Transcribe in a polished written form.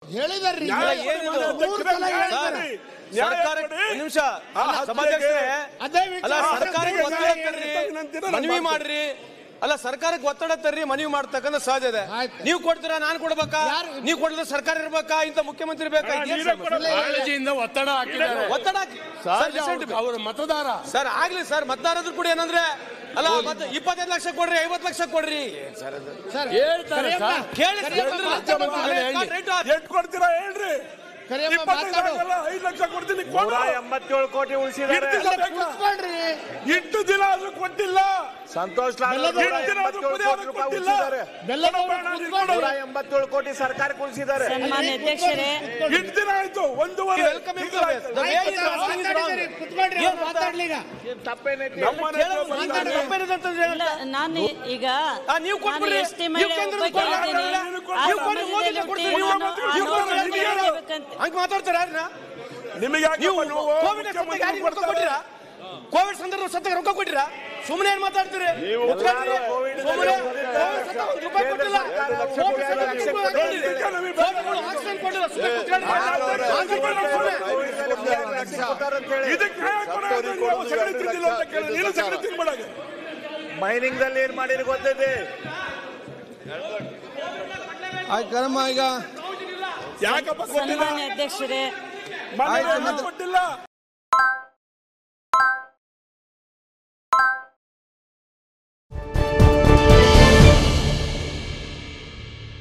ಹೇಳಿದಾರ್ರಿ ನಿಮಿಷ ಮನವಿ ಮಾಡ್ರಿ. ಅಲ್ಲ, ಸರ್ಕಾರಕ್ಕೆ ಒತ್ತಡ ತರ್ರಿ, ಮನವಿ ಮಾಡ್ತಕ್ಕಂಥ ಸಹಜ ಇದೆ. ನೀವು ಕೊಡ್ತೀರಾ, ನಾನು ಕೊಡ್ಬೇಕಾ? ನೀವು ಕೊಡಿದ್ರೆ ಸರ್ಕಾರ ಇರ್ಬೇಕಾ? ಇಂತ ಮುಖ್ಯಮಂತ್ರಿ ಬೇಕಾ? ಒತ್ತಡ ಹಾಕಿದ್ದಾರೆ. ಒತ್ತಡ ಹಾಕಿ ಅವರು ಮತದಾರ ಸರ್ ಆಗ್ಲಿ ಸರ್. ಮತದಾರದ್ರು ಕೂಡ ಏನಂದ್ರೆ ಅಲ್ಲ, 25 ಲಕ್ಷ ಕೊಡ್ರಿ, 50 ಲಕ್ಷ ಕೊಡ್ರಿ ಹೇಳ್ತಾರೆ. ಎಷ್ಟು ಕೊಡ್ತೀರಾ ಹೇಳ್ರಿ? 5 ಲಕ್ಷ ಕೊಡ್ತೀನಿ. 187 ಕೋಟಿ ಉಳಿಸಿದ್ದಾರೆ. ಇಷ್ಟು ದಿನ ಆದ್ರೂ ಕೊಟ್ಟಿಲ್ಲ. ಸಂತೋಷ್ ಲಾಲ್ 187 ಕೋಟಿ ಸರ್ಕಾರಕ್ಕೆ ಉಳಿಸಿದ್ದಾರೆ. ಸನ್ಮಾನ್ಯ ಅಧ್ಯಕ್ಷರೇ, ಇಷ್ಟು ದಿನ ಆಯ್ತು, 1.5 ನಾನು ಈಗ ಎಸ್ಟಿ ಮಾತಾಡ್ತಾರ ನಿಮಗೆ ಕೋವಿಡ್ ಸಂದರ್ಭ ಸತ್ತ ರೊಕ್ಕ ಕೊಟ್ಟಿರಾ? ಸುಮ್ಮನೆ ಏನ್ ಮಾತಾಡ್ತೀರಿ? ಮೈನಿಂಗ್ ದಲ್ಲಿ ಏನ್ ಮಾಡಿರಿ ಗೊತ್ತಿದೆ? ಯಾಕಪ್ಪ ಸನ್ಮಾನ್ಯ ಅಧ್ಯಕ್ಷರೇ, ಕೊಟ್ಟಿಲ್ಲ?